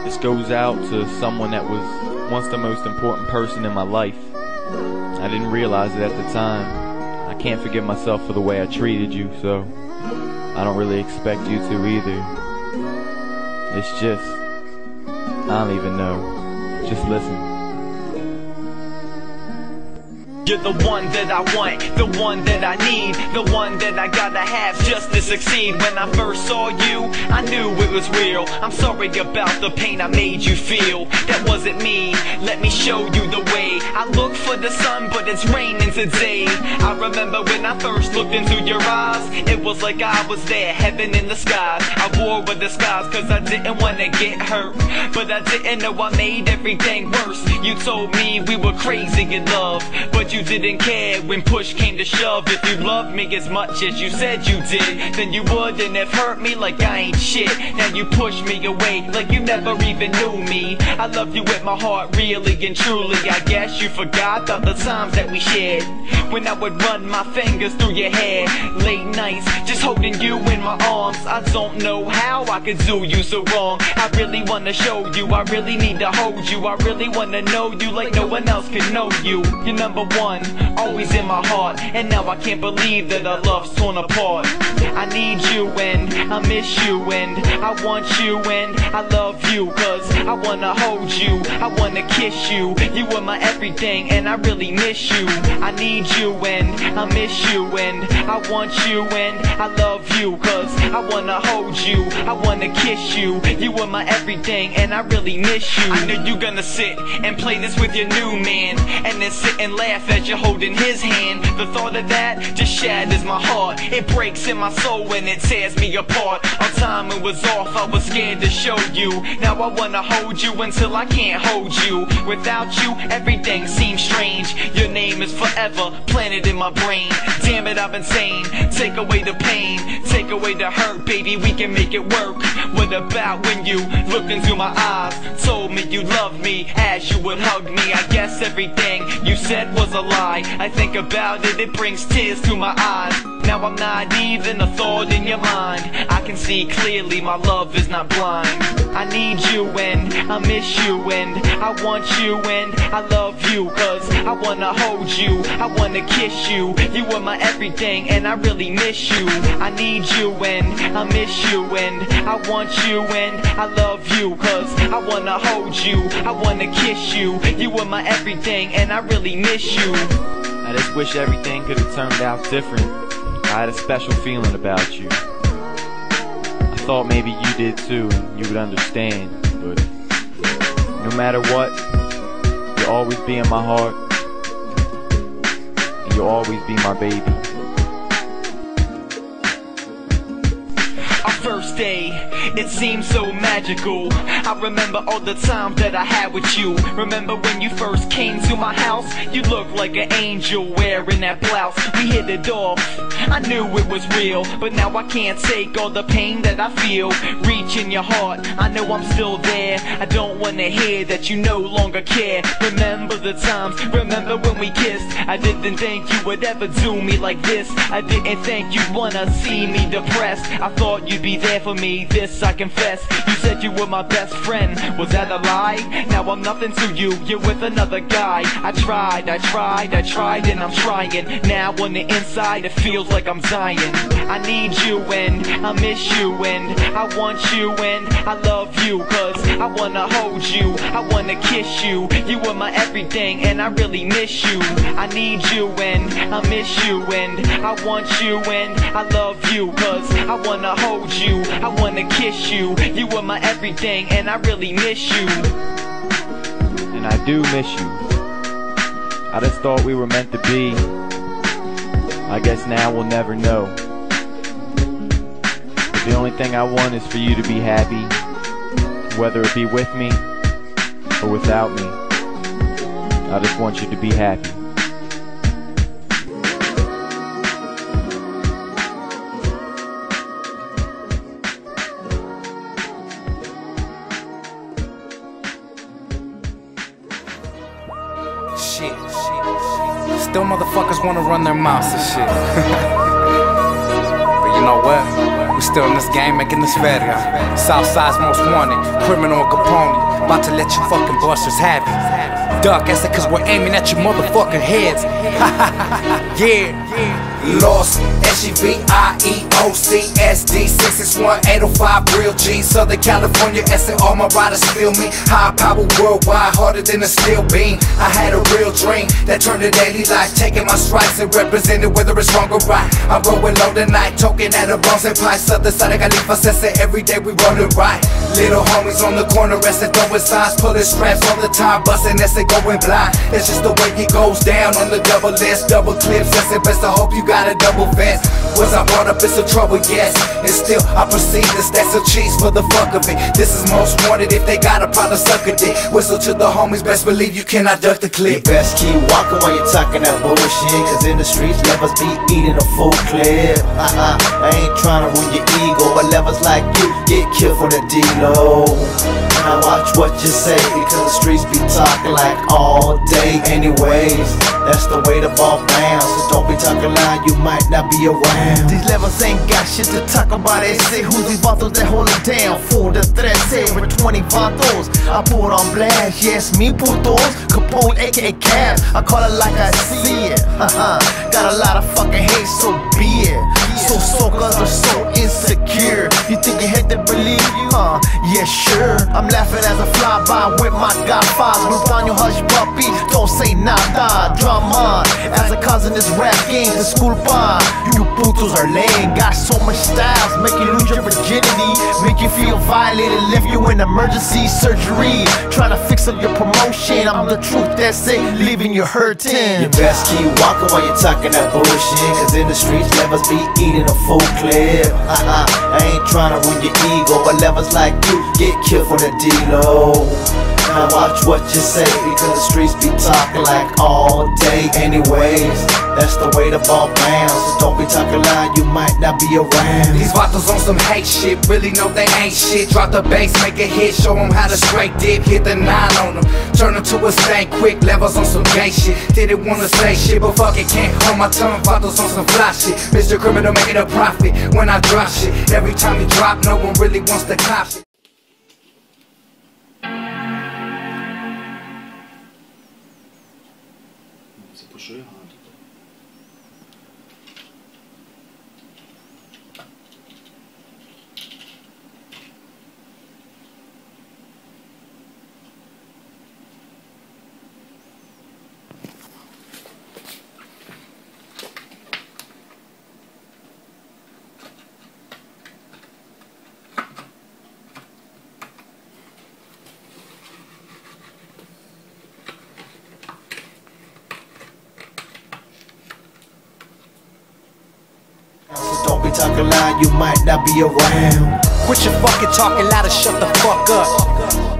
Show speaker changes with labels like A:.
A: This goes out to someone that was once the most important person in my life. I didn't realize it at the time. I can't forgive myself for the way I treated you, so I don't really expect you to either. It's just, I don't even know. Just listen.
B: You're the one that I want, the one that I need, the one that I gotta have just to succeed. When I first saw you, I knew it was real. I'm sorry about the pain I made you feel. That wasn't me, let me show you the way. I look for the sun, but it's raining today. I remember when I first looked into your eyes, it was like I was there, heaven in the skies. I wore a disguise cause I didn't wanna get hurt, but I didn't know I made everything worse. You told me we were crazy in love, but you didn't care when push came to shove. If you loved me as much as you said you did, then you wouldn't have hurt me like I ain't shit. Now you push me away like you never even knew me. I love you with my heart really and truly. I guess you forgot about the times that we shared, when I would run my fingers through your hair. Late nights just holding you in my arms. I don't know how I could do you so wrong. I really wanna show you, I really need to hold you. I really wanna know you like no one else can know you. You're number one, always in my heart, and now I can't believe that our love's torn apart. I need you and I miss you and I want you and I love you, cause I wanna hold you, I wanna kiss you. You are my everything and I really miss you. I need you and I miss you and I want you and I love you, cause I wanna hold you, I wanna kiss you. You are my everything and I really miss you. I know you gonna sit and play this with your new man, and then sit and laugh as you're holding his hand. The thought of that just shatters my heart. It breaks in my soul and it tears me apart. Our timing was off, I was scared to show you. Now I wanna hold you until I can't hold you. Without you, everything seems strange. Your name is forever planted in my brain. Damn it, I've been sane. Take away the pain, take away the hurt, baby, we can make it work. What about when you looked into my eyes, told me you loved me as you would hug me? I guess everything you said was a lie. I think about it, it brings tears to my eyes. Now I'm not even a thought in your mind. I can see clearly my love is not blind. I need you and I miss you and I want you and I love you, cause I wanna hold you, I wanna kiss you. You are my everything and I really miss you. I need you and I miss you and I want you and I love you, cause I wanna hold you, I wanna kiss you. You are my everything and I really miss you.
A: I just wish everything could have turned out different. I had a special feeling about you. I thought maybe you did too and you would understand, but no matter what, you'll always be in my heart and you'll always be my baby.
B: Our first day, it seemed so magical. I remember all the time that I had with you. Remember when you first came to my house? You looked like an angel wearing that blouse. We hit it off, I knew it was real, but now I can't take all the pain that I feel. Reach in your heart, I know I'm still there. I don't wanna hear that you no longer care. Remember the times, remember when we kissed. I didn't think you would ever do me like this. I didn't think you'd wanna see me depressed. I thought you'd be there for me, this I confess. You said you were my best friend, was that a lie? Now I'm nothing to you, you're with another guy. I tried and I'm trying. Now on the inside it feels like I'm dying. I need you and I miss you and I want you and I love you, cause I wanna hold you, I wanna kiss you. You are my everything and I really miss you. I need you and I miss you and I want you and I love you, cause I wanna hold you, I wanna kiss you. You are my everything and I really miss you.
A: And I do miss you. I just thought we were meant to be. I guess now we'll never know. But the only thing I want is for you to be happy, whether it be with me or without me. I just want you to be happy.
C: Shit. Still motherfuckers wanna run their mouths and shit. But you know what? We still in this game, making this better. Southside's most wanted, criminal and Capone. About to let you fucking busters have it. Duck, that's it, cause we're aiming at your motherfucking heads. Yeah. Lost, SUVIEOC SD 661-805 real G. Southern California, and all my riders feel me. High power worldwide, harder than a steel beam. I had a real dream that turned to daily life, taking my stripes and representing whether it's wrong or right. I'm rolling low tonight, talking at a bronze and pie. Southern side, I got Khalifa Sessa every day, we rollin' right. Little homies on the corner, resting, throwing signs, pulling straps all the time, busting as they going blind. It's just the way it goes down on the double S, double clips. That's it, best I hope you got a double vest. Was I brought up in some trouble? Yes. And still I proceed to stack some cheese for the fuck of it. This is most wanted, if they got a problem, suck a dick. Whistle to the homies, best believe you cannot duck the clip.
D: You best keep walking while you're talking that bullshit, cause in the streets levels be eating a full clip. I ain't trying to ruin your ego, but levels like you get killed for the D-Lo. Now watch what you say, because the streets be talking like all day anyways. That's the way the ball bounce, so don't be talking loud, you might not be around. These levels ain't got shit to talk about, they say who's these vatos that hold it down. Full de 13 with 20 vatos, I put on blast, yes me putos. Capone aka Cavs, I call it like I see it. Got a lot of fucking hate, so be it. So cause they're so insecure. You think you had to believe you? Yeah sure. I'm laughing as I fly by with my godfathers. Move on your hush puppy, don't say nada. Drama as a cause in this rap game, the school bar. You putos are lame, got so much styles, make you lose your virginity, make you feel violated, leave you in emergency surgery. Trying to fix up your promotion, I'm the truth, that's it, leaving you hurting. You best keep walking while you're talking that bullshit, cause in the streets levels be eating a full clip. I ain't trying to ruin your ego, but levels like you get killed for the D-Lo. Now watch what you say, because the streets be talking like all day anyways. That's the way the ball bounce, so don't be talking loud, you might not be around.
C: These vatos on some hate shit, really know they ain't shit. Drop the bass, make a hit, show them how to straight dip. Hit the 9 on them, turn them to a stank quick. Levels on some gay shit, didn't wanna say shit, but fuck it, can't hold my tongue. Vatos on some fly shit, Mr. Criminal making a profit when I drop shit. Every time you drop, no one really wants to cop shit.
E: Você puxou errado.
D: Don't be talking loud, you might not be around.
C: Quit your fucking talking loud and shut the fuck up.